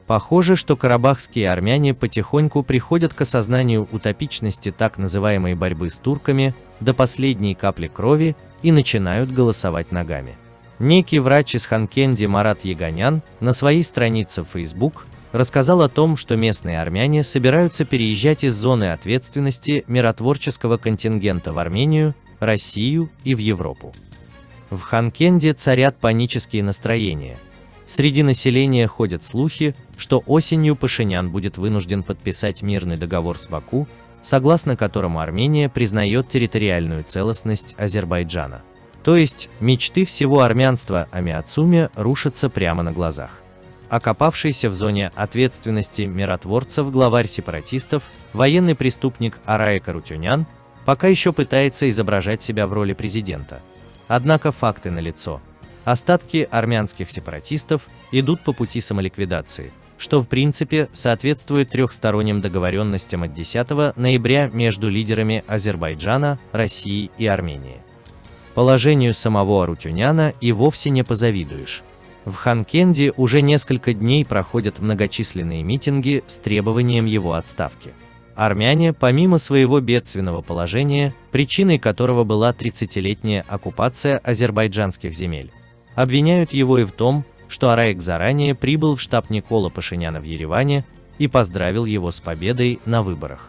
Похоже, что карабахские армяне потихоньку приходят к осознанию утопичности так называемой борьбы с турками до последней капли крови и начинают голосовать ногами. Некий врач из Ханкенди Марат Яганян на своей странице в Facebook рассказал о том, что местные армяне собираются переезжать из зоны ответственности миротворческого контингента в Армению, Россию и в Европу. В Ханкенде царят панические настроения. Среди населения ходят слухи, что осенью Пашинян будет вынужден подписать мирный договор с Баку, согласно которому Армения признает территориальную целостность Азербайджана. То есть, мечты всего армянства о Миацуме рушатся прямо на глазах. Окопавшийся в зоне ответственности миротворцев главарь сепаратистов, военный преступник Араик Арутюнян, пока еще пытается изображать себя в роли президента. Однако факты налицо. Остатки армянских сепаратистов идут по пути самоликвидации, что в принципе соответствует трехсторонним договоренностям от 10 ноября между лидерами Азербайджана, России и Армении. Положению самого Арутюняна и вовсе не позавидуешь. В Ханкенде уже несколько дней проходят многочисленные митинги с требованием его отставки. Армяне, помимо своего бедственного положения, причиной которого была 30-летняя оккупация азербайджанских земель, обвиняют его и в том, что Араик заранее прибыл в штаб Никола Пашиняна в Ереване и поздравил его с победой на выборах.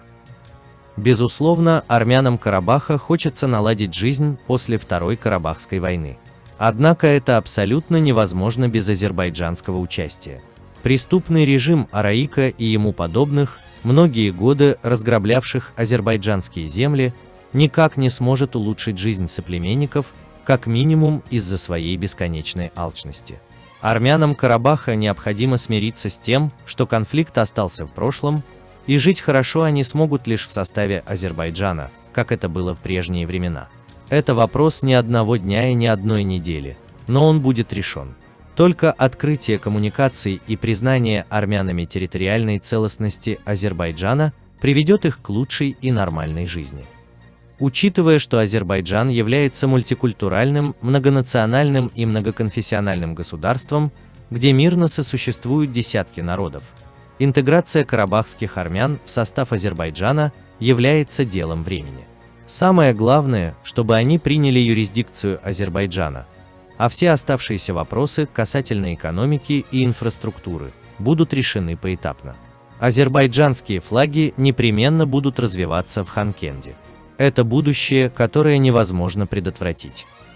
Безусловно, армянам Карабаха хочется наладить жизнь после Второй Карабахской войны. Однако это абсолютно невозможно без азербайджанского участия. Преступный режим Араика и ему подобных, многие годы разграблявших азербайджанские земли, никак не сможет улучшить жизнь соплеменников, как минимум из-за своей бесконечной алчности. Армянам Карабаха необходимо смириться с тем, что конфликт остался в прошлом, и жить хорошо они смогут лишь в составе Азербайджана, как это было в прежние времена. Это вопрос не одного дня и не одной недели, но он будет решен. Только открытие коммуникаций и признание армянами территориальной целостности Азербайджана приведет их к лучшей и нормальной жизни. Учитывая, что Азербайджан является мультикультуральным, многонациональным и многоконфессиональным государством, где мирно сосуществуют десятки народов, интеграция карабахских армян в состав Азербайджана является делом времени. Самое главное, чтобы они приняли юрисдикцию Азербайджана, а все оставшиеся вопросы касательно экономики и инфраструктуры будут решены поэтапно. Азербайджанские флаги непременно будут развиваться в Ханкенде. Это будущее, которое невозможно предотвратить.